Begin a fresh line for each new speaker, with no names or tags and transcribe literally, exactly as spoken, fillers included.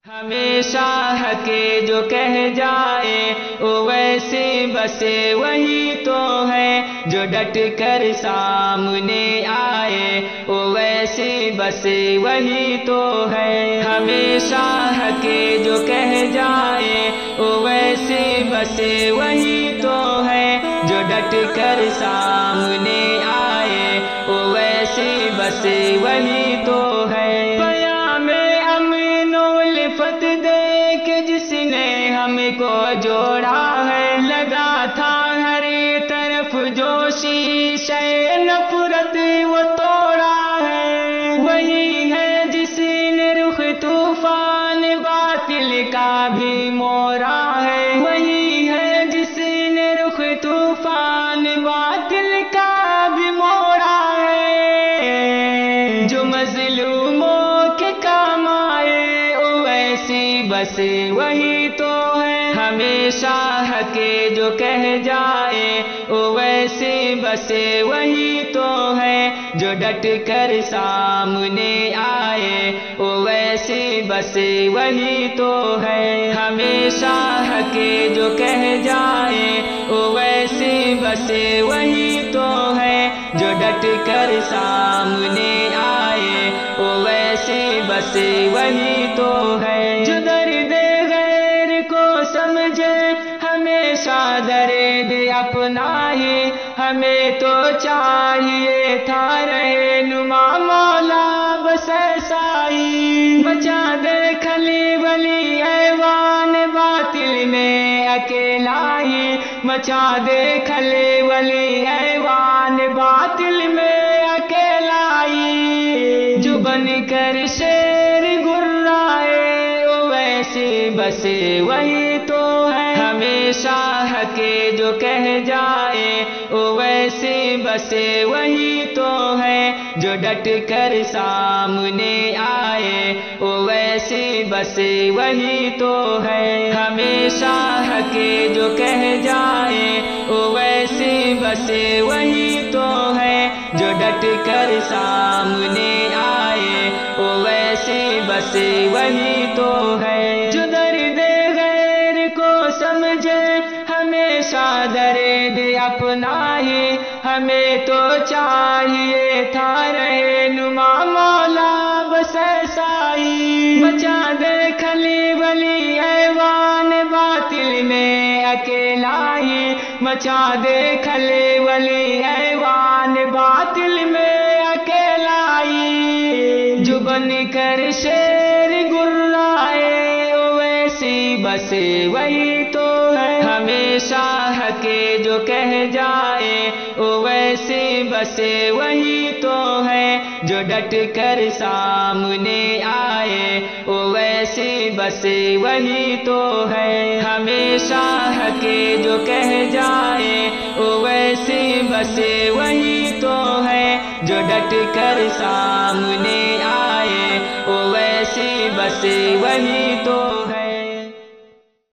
ہمیشہ حق جو کہہ جائے وہ ویسے بسے وہی تو ہے جو ڈٹ کر سامنے آئے وہ ویسے بسے وہی تو ہے ہمیشہ حق جو کہہ جائے وہ ویسے بسے وہی تو ہے جو ڈٹ کر سامنے آئے وہ ویسے بسے وہی تو ہے فتح دے کے جس نے ہم کو جوڑا ہے لگا تھا ہر طرف جو شیشے نفرت وہ توڑا ہے وہی ہے جس نے رخ طوفان باطل کا بھی موڑا ہے وہی ہے جس نے رخ طوفان باطل کا بھی موڑا ہے جو مظلوموں کے کام آئے بس وہی تو ہے ہمیشہ حق جو کہہ جائے وہ ویسے بسے وہی تو ہے جو ڈٹ کر سامنے آئے وہ ویسے بسے وہی تو ہے ہمیشہ حق جو کہہ جائے وہ ویسے بسے وہی تو ہے جو ڈٹ کر سامنے آئے وہ ویسے بسے وہی تو ہے جو درد غیر کو سمجھے ہمیشہ درد اپنا ہی ہمیں تو چاہیے تھا رہنما مولا بس ایسا ہی مچا دے کھلی بلی ایوان باطل میں اکیلا ہی مچا دے کھلی بلی ایوان باطل میں اکیلا ہی جو بن کر شیر گرائے بسے وہی تو ہے ہمیشہ حق جو کہہ جائے وہ ویسے بسے وہی تو ہے جو ڈٹ کر سامنے آئے وہ ویسے بسے وہی تو ہے ہمیشہ حق جو کہہ جائے وہ ویسے بسے وہی تو ہے جو ڈٹ کر سامنے آئے وہ ویسے بسے وہی تو ہے جو درد غیر کو سمجھے ہمیشہ درد اپنا ہی ہمیں تو چاہیے تھا رہنما مولا بس ایسا ہی مچا دے کھلی بلی ایوان باطل میں اکیلا ہی مچا دے کھلی بلی ایوان باطل میں اکیلا ہی جو بن کر شیر گرائے ویسی بسے وہی تو ہے ہمیشہ حق جو کہہ جائے وہ ویسے بسے وہی تو ہے جو ڈٹ کر سامنے آئے وہ ویسے بسے وہی تو ہے ہمیشہ حق جو کہہ جائے وہ ویسے بسے وہی تو ہے جو ڈٹ کر سامنے آئے وہ ویسے بسے وہی تو ہے